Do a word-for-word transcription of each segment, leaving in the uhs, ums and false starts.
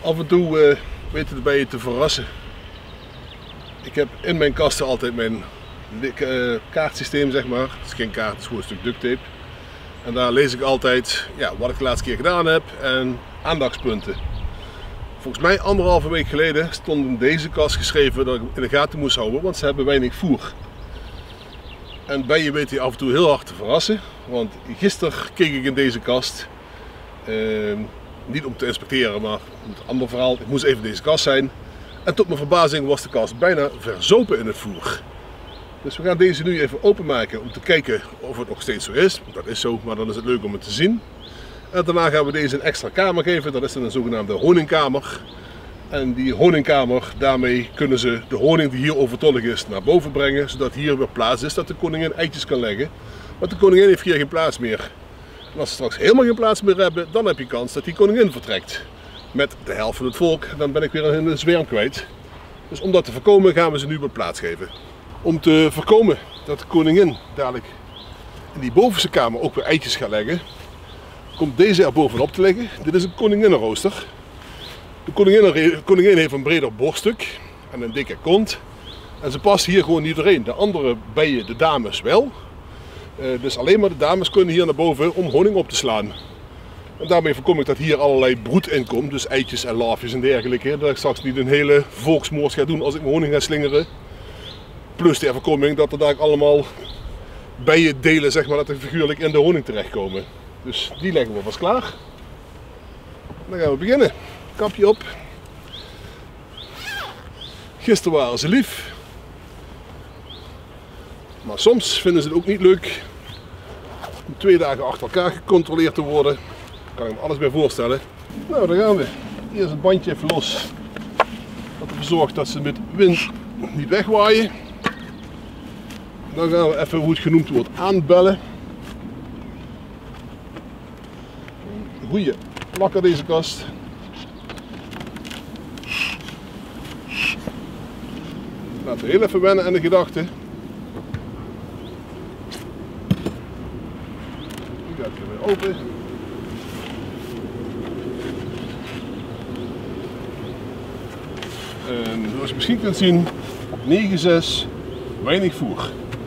Af en toe uh, weten de bijen te verrassen. Ik heb in mijn kasten altijd mijn uh, kaartsysteem, zeg maar. Het is geen kaart, het is gewoon een stuk duct tape. En daar lees ik altijd ja, wat ik de laatste keer gedaan heb en aandachtspunten. Volgens mij anderhalve week geleden stond in deze kast geschreven dat ik in de gaten moest houden, want ze hebben weinig voer. En bijen weten je af en toe heel hard te verrassen. Want gisteren keek ik in deze kast. Uh, Niet om te inspecteren, maar een ander verhaal. Ik moest even in deze kast zijn. En tot mijn verbazing was de kast bijna verzopen in het voer. Dus we gaan deze nu even openmaken om te kijken of het nog steeds zo is. Dat is zo, maar dan is het leuk om het te zien. En daarna gaan we deze een extra kamer geven. Dat is dan een zogenaamde honingkamer. En die honingkamer, daarmee kunnen ze de honing die hier overtollig is naar boven brengen. Zodat hier weer plaats is dat de koningin eitjes kan leggen. Want de koningin heeft hier geen plaats meer. En als ze straks helemaal geen plaats meer hebben, dan heb je kans dat die koningin vertrekt. Met de helft van het volk, dan ben ik weer in de zwerm kwijt. Dus om dat te voorkomen gaan we ze nu wat plaats geven. Om te voorkomen dat de koningin dadelijk in die bovenste kamer ook weer eitjes gaat leggen, komt deze er bovenop te liggen. Dit is een koninginnenrooster. De koningin, koningin heeft een breder borststuk en een dikke kont. En ze past hier gewoon niet doorheen. De andere bijen, de dames, wel. Uh, dus alleen maar de dames kunnen hier naar boven om honing op te slaan. En daarmee voorkom ik dat hier allerlei broed in komt, dus eitjes en larfjes en dergelijke. Dat ik straks niet een hele volksmoord ga doen als ik mijn honing ga slingeren. Plus de voorkoming dat er daar allemaal bijen delen, zeg maar, dat er figuurlijk in de honing terechtkomen. Dus die leggen we vast klaar. Dan gaan we beginnen. Kapje op. Gisteren waren ze lief. Maar soms vinden ze het ook niet leuk om twee dagen achter elkaar gecontroleerd te worden. Daar kan ik me alles bij voorstellen. Nou, daar gaan we. Eerst het bandje even los. Dat ervoor zorgt dat ze met wind niet wegwaaien. Dan gaan we even, hoe het genoemd wordt, aanbellen. Een goede lakker deze kast. Laten we heel even wennen aan de gedachte. Die gaat weer open. En zoals je misschien kunt zien, negen zes, weinig voer.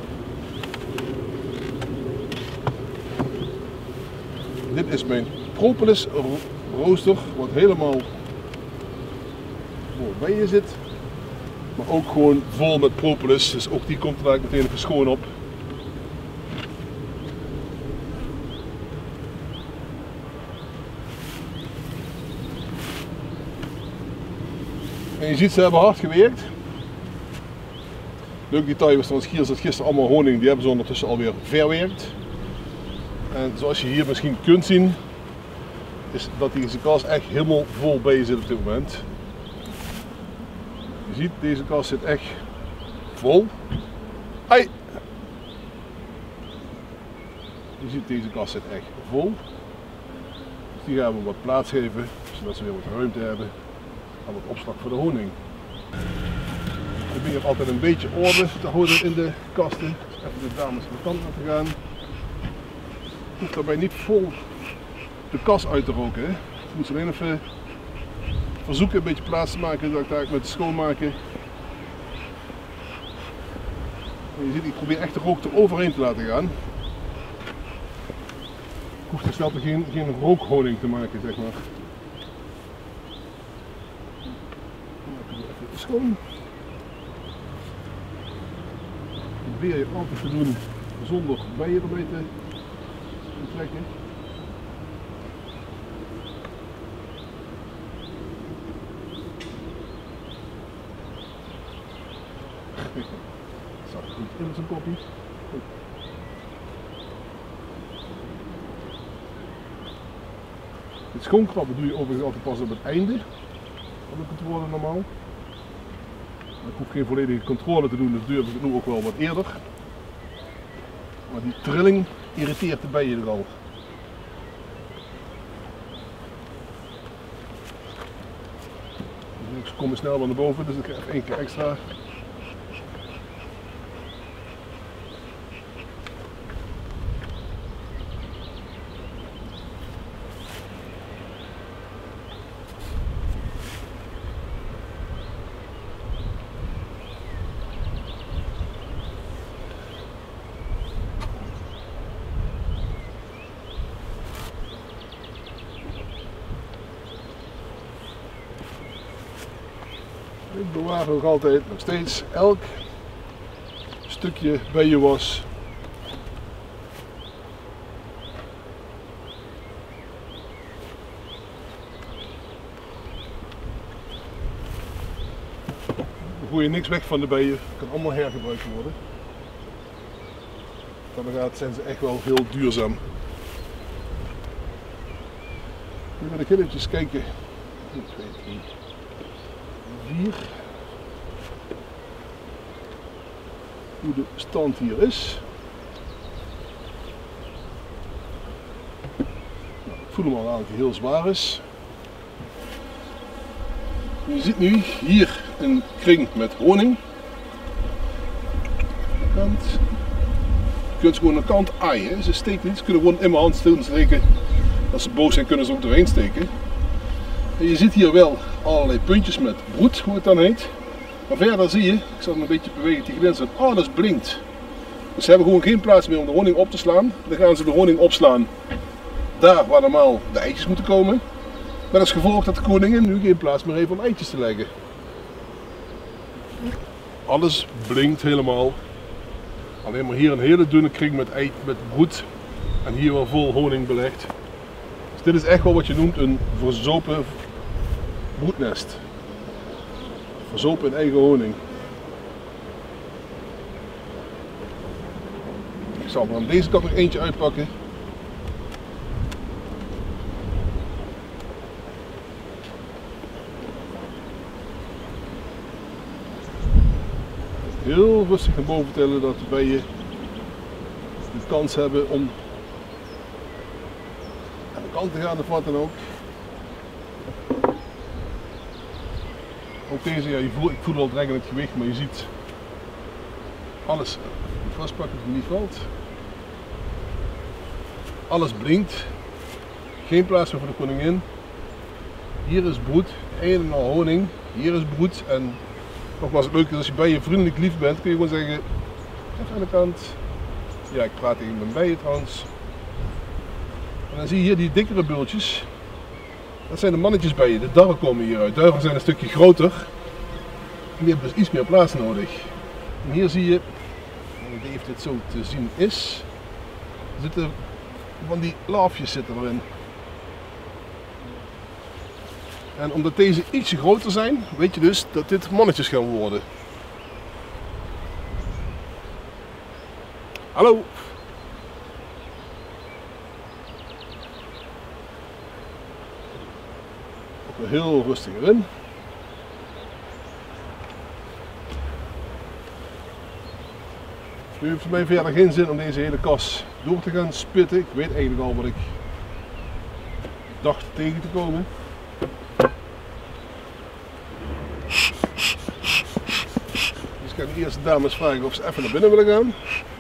Dit is mijn propolis rooster, wat helemaal vol bijen zit. Maar ook gewoon vol met propolis, dus ook die komt er eigenlijk meteen even schoon op. En je ziet, ze hebben hard gewerkt. Leuk detail was trouwens, hier zat gisteren allemaal honing, die hebben ze ondertussen alweer verwerkt. En zoals je hier misschien kunt zien, is dat deze kast echt helemaal vol bijen zit op dit moment. Je ziet, deze kast zit echt vol. Ai! Je ziet, deze kast zit echt vol. Dus die gaan we wat plaats geven, zodat ze weer wat ruimte hebben. En wat opslag voor de honing. Ik probeer altijd een beetje orde te houden in de kasten. Even de dames aan de kant laten gaan. Ik hoef daarbij niet vol de kas uit te roken. Hè. Ik moet ze alleen even verzoeken een beetje plaats te maken, zodat ik daar met schoonmaken. En je ziet, ik probeer echt de rook er overheen te laten gaan. Ik hoef tenslotte geen, geen rookhoning te maken, zeg maar. Even schoon. Probeer je altijd te doen zonder bijen erbij te, te trekken. Zat goed in zijn kopje. Het schoonkrabben doe je overigens altijd pas op het einde van de controle normaal. Ik hoef geen volledige controle te doen, dus durf ik het nu ook wel wat eerder. Maar die trilling irriteert de bijen er al. Ze komen snel naar boven, dus ik ga even één keer extra. Ik bewaar nog altijd nog steeds elk stukje bijenwas. We gooien niks weg van de bijen, kan allemaal hergebruikt worden. Dan zijn ze echt wel heel duurzaam. Nu ga ik heel eventjes kijken. één, twee, drie, vier. Hoe de stand hier is. Nou, ik voel hem al aan dat hij heel zwaar is. Je ziet nu hier een kring met honing. Kant. Je kunt ze gewoon een kant aaien. Ze steken niet, ze kunnen gewoon in mijn hand steken. Als ze boos zijn kunnen ze ook doorheen steken. En je ziet hier wel allerlei puntjes met broed, hoe het dan heet. Maar verder zie je, ik zal hem een beetje bewegen tegen de dat alles blinkt. Dus ze hebben gewoon geen plaats meer om de honing op te slaan. Dan gaan ze de honing opslaan daar waar normaal de eitjes moeten komen. Met als gevolg dat de koningin nu geen plaats meer heeft om eitjes te leggen. Alles blinkt helemaal. Alleen maar hier een hele dunne kring met, ei, met broed en hier wel vol honing belegd. Dus dit is echt wel wat je noemt een verzopen broednest. Verzopen in eigen honing. Ik zal er aan deze kant nog eentje uitpakken. Heel rustig naar boven tellen dat de bijen de kans hebben om aan de kant te gaan of wat dan ook. Ook deze, ja, je voelt, ik voel al direct het gewicht, maar je ziet alles. Ik moet vastpakken dat het niet valt. Alles blinkt. Geen plaats meer voor de koningin. Hier is broed, een en al honing. Hier is broed en nogmaals, het leuke is als je bijen vriendelijk lief bent, kun je gewoon zeggen, even aan de kant. Ja, ik praat tegen mijn bijen trouwens. En dan zie je hier die dikkere bultjes. Dat zijn de mannetjesbijen, de darren komen hieruit. Duiven zijn een stukje groter. En die hebben dus iets meer plaats nodig. En hier zie je, ik weet niet of dit zo te zien is, er zitten van die laafjes zitten erin. En omdat deze ietsje groter zijn, weet je dus dat dit mannetjes gaan worden. Hallo! Ook weer heel rustig erin. Nu heeft het mij verder geen zin om deze hele kas door te gaan spitten. Ik weet eigenlijk al wat ik dacht tegen te komen. Dus ik ga de eerste dames vragen of ze even naar binnen willen gaan.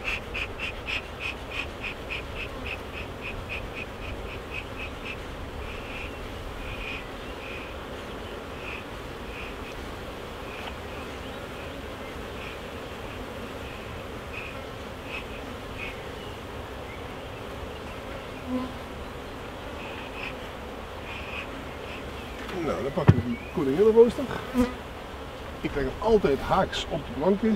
Nou, dan pakken we die koninginnenrooster. Ik leg hem altijd haaks op de planken.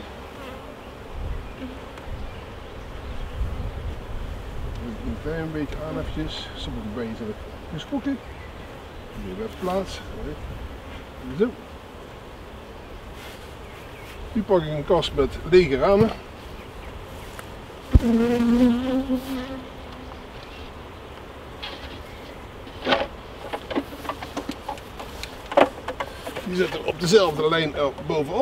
Een klein beetje aan eventjes. Sommige bijen zijn geschrokken. Hier weer plaats. Zo. Nu pak ik een kast met lege ramen. Die zetten op dezelfde lijn er bovenop.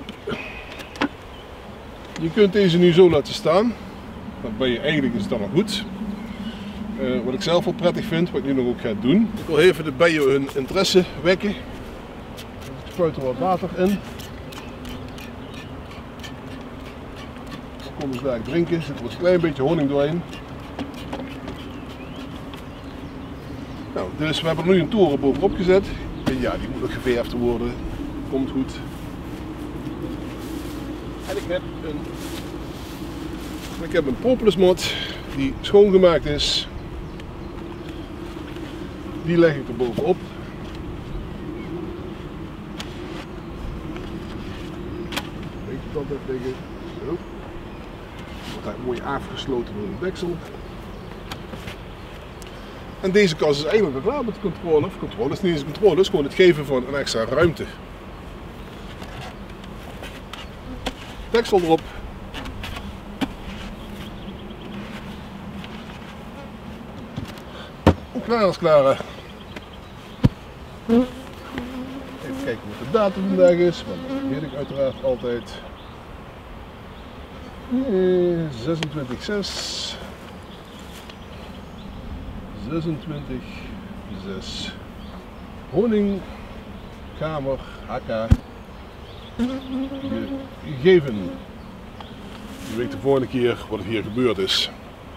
Je kunt deze nu zo laten staan. Dan ben je eigenlijk is het dan nog goed. Uh, wat ik zelf wel prettig vind, wat ik nu nog ook ga doen. Ik wil even de bijen hun interesse wekken. Ik spuit er wat water in. Dan komen ze daar drinken. Er zit er een klein beetje honing doorheen. Nou, dus we hebben er nu een toren bovenop gezet. En ja, die moet nog geverfd worden. Komt goed. En ik heb een, ik heb een propolismot die schoongemaakt is. Die leg ik er bovenop. kant heeft liggen. Zo. Wordt daar mooi afgesloten door de deksel. En deze kast is eigenlijk al klaar met de controle. Of controle is niet eens controle, het is gewoon het geven van een extra ruimte. Deksel erop. Klaar is klaar. Even kijken wat de datum vandaag is, want dat weet ik uiteraard altijd. zesentwintig zes. zesentwintig zes. Honingkamer H K. Gegeven. Je weet de volgende keer wat er hier gebeurd is.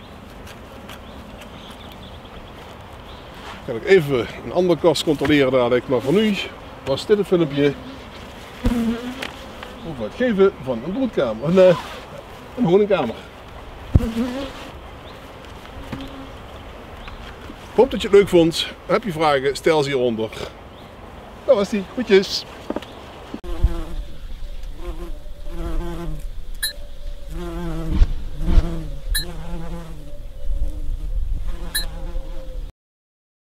Kan ik even een andere kast controleren dadelijk, maar voor nu was dit een filmpje over het geven van een broedkamer, een, uh, een honingkamer. Ik hoop dat je het leuk vond. Heb je vragen, stel ze hieronder. Dat was die. Groetjes.